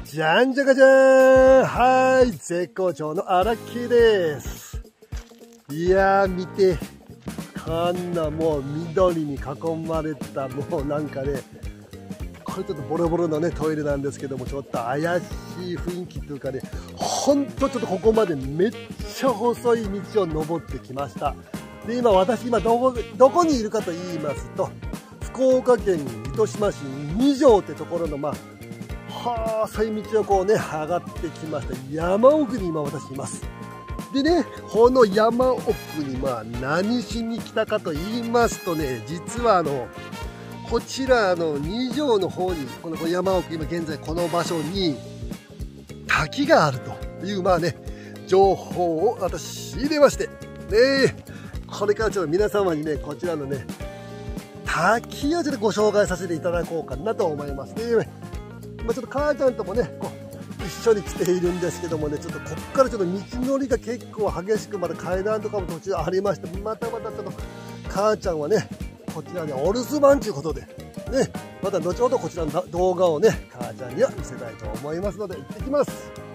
じゃんじゃかじゃーん。はい、絶好調の荒木です。いやー、見て。こんなもう緑に囲まれた、もうなんかね、これちょっとボロボロのね、トイレなんですけども、ちょっと怪しい雰囲気というかね、ほんとちょっとここまでめっちゃ細い道を登ってきました。で、私どこにいるかと言いますと、福岡県糸島市二条ってところの、細い道をこうね、上がってきました。山奥に今私います。でね、この山奥に何しに来たかと言いますとね、実はこちら二条の方に、この山奥、今現在この場所に滝があるという情報を私入れまして、これからちょっと皆様にね、こちらのね、滝をちょっとご紹介させていただこうかなと思いますね。ちょっと母ちゃんともね、一緒に来ているんですけどもね、ちょっとここからちょっと道のりが結構激しく、まだ階段とかも途中ありまして、またちょっと母ちゃんはね、こちらにお留守番ということで、ね、また後ほどこちらの動画をね、母ちゃんには見せたいと思いますので、行ってきます。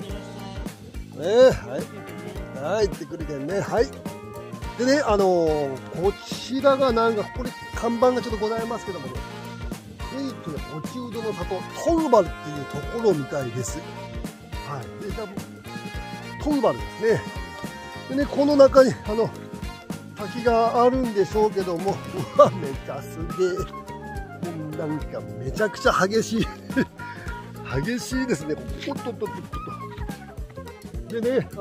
はい、行ってくるけんね、はい。でね、こちらがこれ看板がちょっとございますけどもね、落ちうどの里トウバルっていうところみたいです。はい。で、多分トウバルですね。でね、この中に滝があるんでしょうけども、うわ、めちゃすげえ。もうなんかめちゃくちゃ激しい激しいですね。おっとっとっとっと。でね、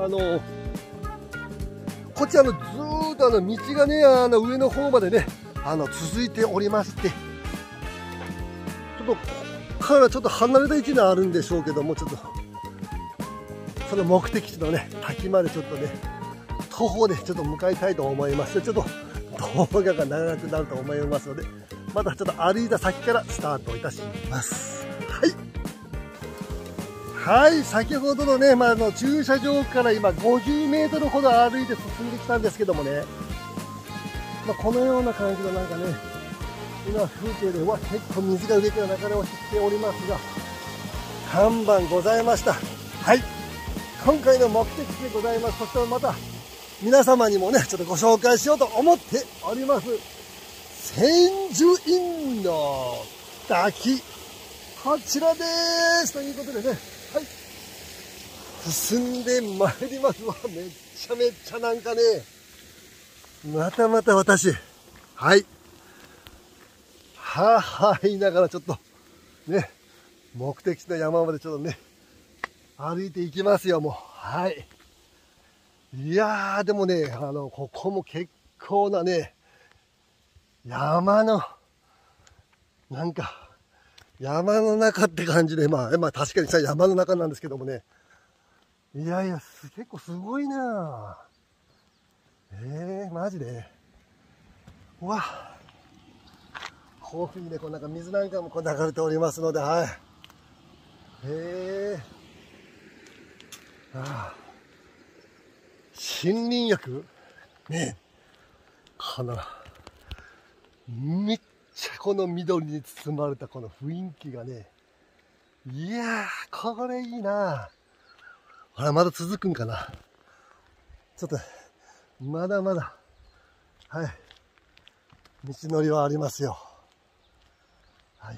こちらずーっと道がね、上の方までね、続いておりまして、ちょっとここからちょっと離れた位置にあるんでしょうけども、ちょっとその目的地のね、滝までちょっとね、徒歩でちょっと向かいたいと思います。ちょっと動画が長くなると思いますので、またちょっと歩いた先からスタートいたします。はい、先ほどのね、駐車場から今50メートルほど歩いて進んできたんですけどもね、このような感じの今風景で、結構水が上から流れ落ちておりますが、看板ございました。はい、今回の目的地でございます。そしてまた皆様にもね、ちょっとご紹介しようと思っております。千住院の滝、こちらですということでね、はい、進んでまいります。めっちゃなんかね、また私、はい、言いながらちょっとね、目的地の山までちょっとね、歩いていきますよ、もう。はい。いやー、でもね、ここも結構なね、山の中って感じで、確かにさ、山の中なんですけどもね、いや、結構すごいなぁ。マジで。うわ、こういうふうにね、水なんかも流れておりますので、はい。森林浴ね、めっちゃこの緑に包まれたこの雰囲気がね、いやー、これいいなぁ。ほら、まだ続くんかな。ちょっと、まだ、はい。道のりはありますよ。はい。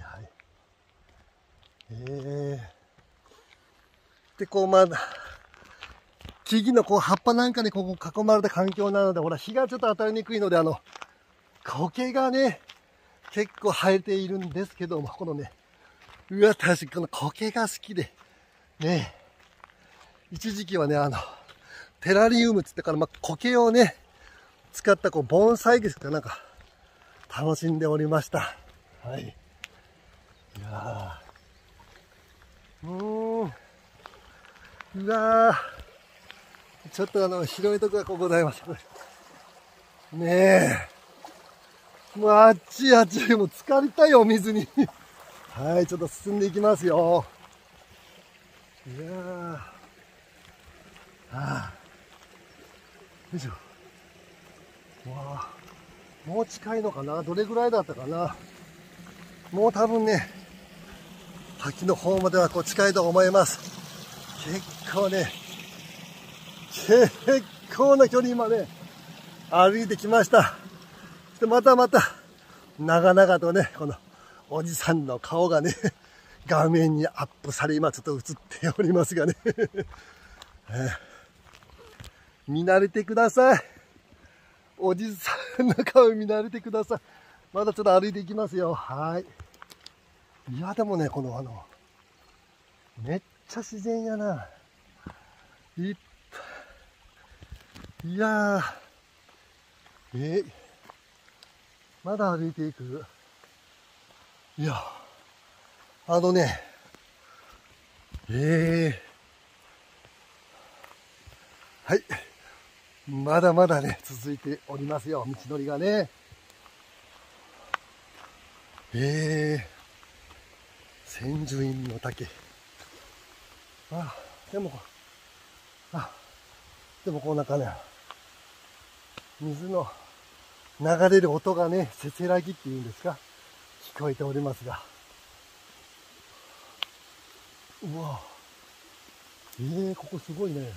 で、木々の葉っぱなんかに囲まれた環境なので、ほら、日がちょっと当たりにくいので、苔がね、結構生えているんですけども、私、この苔が好きで、ね、一時期はね、テラリウムって言ってから、苔をね、使った盆栽ですか楽しんでおりました。はい。いやー。うわー。ちょっと広いとこがございます。ねえ。もうあっちもう浸かりたいお水に。はい、ちょっと進んでいきますよ。いやー。よいしょ。わあ、もう近いのかな、どれぐらいだったかな。もう多分ね、 滝の方まではこう近いと思います。結構な距離まで歩いてきました。でまた長々とね、このおじさんの顔がね、画面にアップされ、今ちょっと映っておりますがね。見慣れてください。おじさんの顔見慣れてください。まだちょっと歩いていきますよ。はい。いや、でもね、めっちゃ自然やな。いやー、まだ歩いていく。いや、はい。まだまだね、続いておりますよ、道のりがね。千住院の滝。でもこうなんかね、水の流れる音がね、せせらぎっていうんですか、聞こえておりますが。うわ、ここすごいね。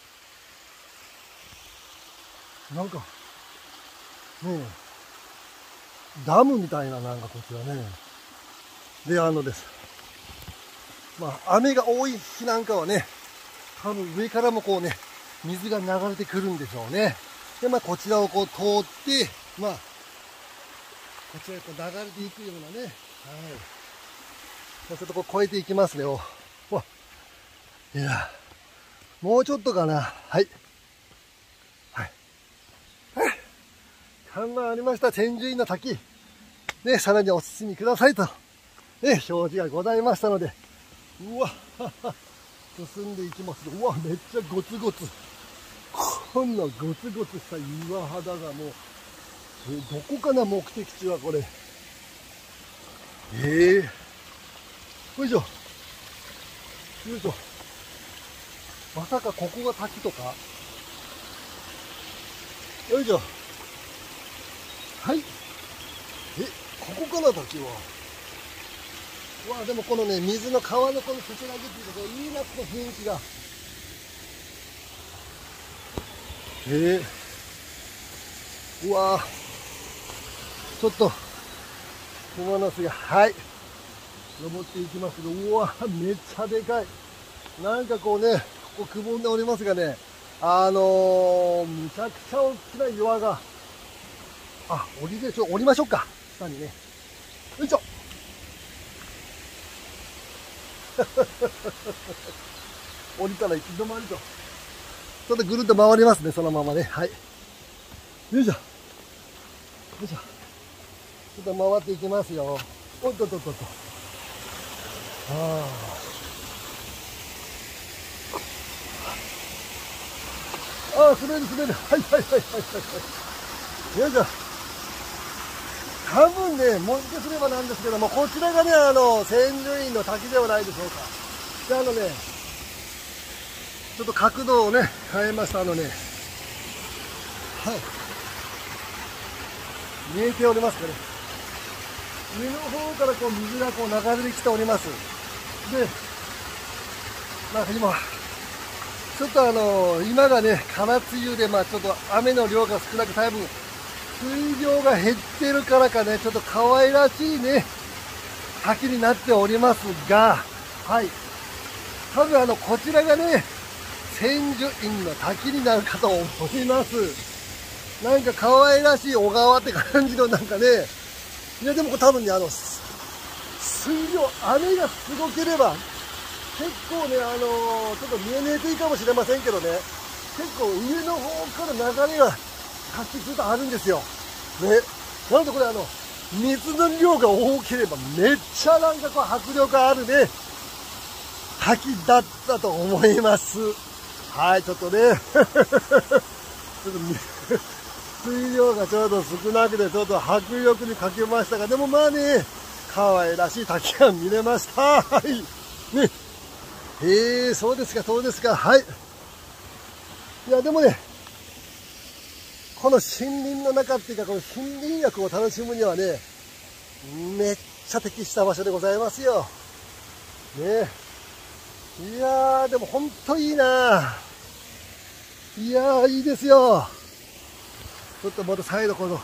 なんか、ねダムみたいな、なんかこちらね。で、です。まあ、雨が多い日なんかはね、多分上からもこうね、水が流れてくるんでしょうね。で、まあ、こちらをこう通って、まあ、こちらへこう流れていくようなね。はい。ちょっとこう越えていきますね。いや、もうちょっとかな。はい。看板ありました。千住院の滝。ね、さらにお進みくださいと、ね、表示がございましたので、うわ、進んでいきます。うわ、めっちゃゴツゴツ。こんなゴツゴツした岩肌がもう、どこかな、目的地はこれ。よいしょ。よいしょ。まさかここが滝とか。よいしょ。はい。ここかな、滝は。うわ、でもこのね、水の川のこのせせらぎっていうところ、いいな、この雰囲気が。うわ、ちょっと、熊ナスが、はい。登っていきますけど、うわ、めっちゃでかい。なんかこうね、ここくぼんでおりますがね、むちゃくちゃ大きな岩が、降りましょうか。下にね。よいしょ。降りたら行き止まりと。ちょっとぐるっと回りますね、そのままね。はい。よいしょ。よいしょ。ちょっと回っていきますよ。おっとっとっとっと。滑る。はい。よいしょ。多分ね、もう一度すればなんですけども、こちらがね、千住院の滝ではないでしょうか。で、ちょっと角度をね、変えました。はい。見えておりますかね。上の方からこう水がこう流れてきております。で、まあ今、ちょっと今がね、空梅雨で、まあちょっと雨の量が少なく、多分、水量が減ってるからかね、ちょっと可愛らしいね、滝になっておりますが、はい。多分こちらがね、千住院の滝になるかと思います。なんか可愛らしい小川って感じのなんかね、いやでも多分ね、水量、雨がすごければ、結構ね、ちょっと見えねえといいかもしれませんけどね、結構上の方から流れが滝ずっとあるんですよ。ね。なのでこれ水の量が多ければめっちゃなんかこう迫力あるね、滝だったと思います。はい、ちょっとね、ちょっと水量がちょうど少なくて、ちょっと迫力に欠けましたが、でもまあね、可愛らしい滝が見れました。はい。ね。そうですか。はい。いや、でもね、この森林の中っていうか、この森林浴を楽しむにはね、めっちゃ適した場所でございますよ。 ね。いやー、でもほんといいな。いやー、いいですよ。ちょっとまた再度ちょ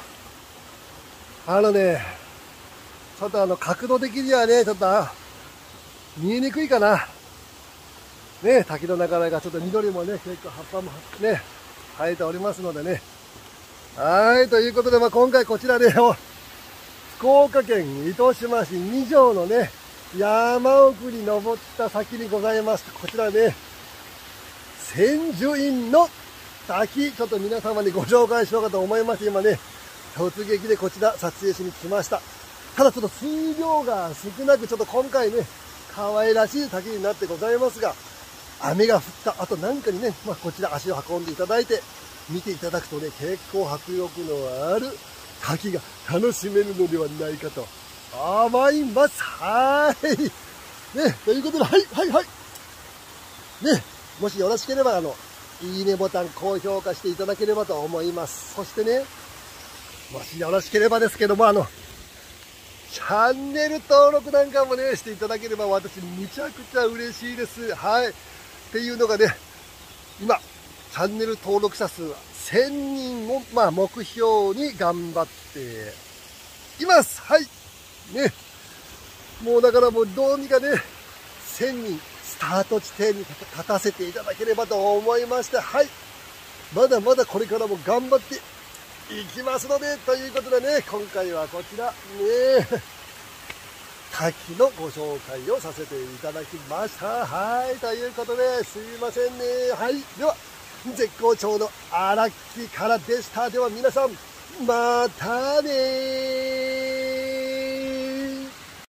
っと角度的にはね、ちょっと見えにくいかな。ね、滝の流れがちょっと緑もね、結構葉っぱもね、生えておりますのでね。はい、ということで、今回こちらで、福岡県糸島市二条のね、山奥に登った先にございます。こちらね、千住院の滝、ちょっと皆様にご紹介しようかと思いまして、今ね、突撃でこちら撮影しに来ました。ただちょっと水量が少なく、ちょっと今回ね、可愛らしい滝になってございますが、雨が降った後なんかにね、こちら足を運んでいただいて、見ていただくとね、結構迫力のある滝が楽しめるのではないかと思います。はい。ね、ということで、はい。ね、もしよろしければ、いいねボタン、高評価していただければと思います。そしてね、もしよろしければですけども、チャンネル登録なんかもね、していただければ私、むちゃくちゃ嬉しいです。はい。っていうのがね、今、チャンネル登録者数は1000人を、目標に頑張っています。はい。ね。もうだからもうどうにかね、1000人、スタート地点に立たせていただければと思いまして、はい。まだまだこれからも頑張っていきますので、ということでね、今回はこちら、ね、滝のご紹介をさせていただきました。はい。ということで、すいませんね。はい。では、絶好調の荒木からでした。では皆さん、またねー。